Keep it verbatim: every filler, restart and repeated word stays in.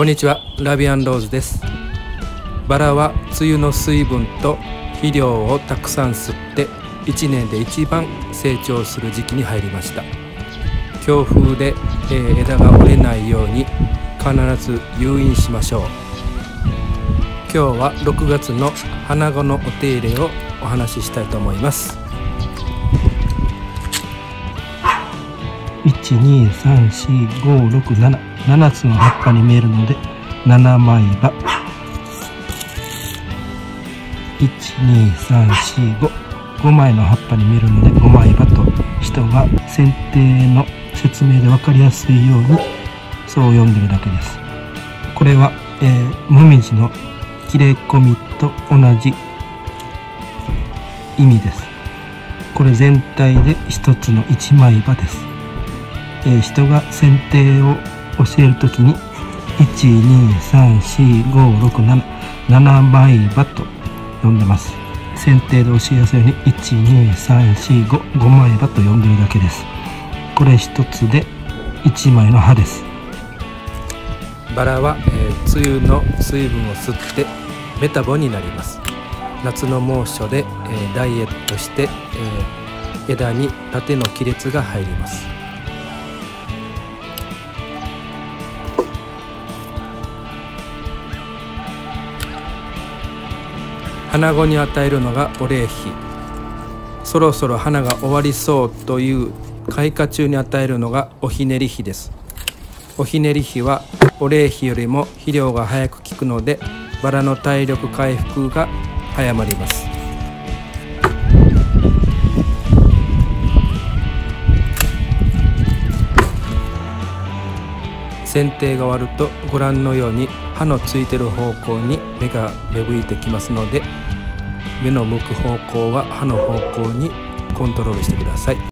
こんにちは、ラビアンローズです。バラは梅雨の水分と肥料をたくさん吸っていちねんで一番成長する時期に入りました。強風で、えー、枝が折れないように必ず誘引しましょう。今日はろくがつの花子のお手入れをお話ししたいと思います。 いち、に、さん、よん、ご、ろく、なな、ななつの葉っぱに見えるのでななまいば。いち、に、さん、よん、ご、ごまいの葉っぱに見えるのでごまいばと人が剪定の説明で分かりやすいようにそう読んでるだけです。これは、えー、もみじの切れ込みと同じ意味です。これ全体で一つの一枚刃です。えー、人が剪定を教えるときにいち、に、さん、よん、ご、ろく、なな、ななまい刃と呼んでます。剪定で教えやすいようにいち、に、さん、よん、ご、ごまい刃と呼んでるだけです。これ一つでいちまいの葉です。 バラは、えー、梅雨の水分を吸ってメタボになります。夏の猛暑で、えー、ダイエットして、えー、枝に縦の亀裂が入ります。花子に与えるのがお礼碑。そろそろ花が終わりそうという開花中に与えるのがおひねり碑です。おひねり碑はお礼碑よりも肥料が早く効くのでバラの体力回復が早まります。剪定が終わるとご覧のように葉のついてる方向に芽が芽吹いてきますので、芽の向く方向は葉の方向にコントロールしてください。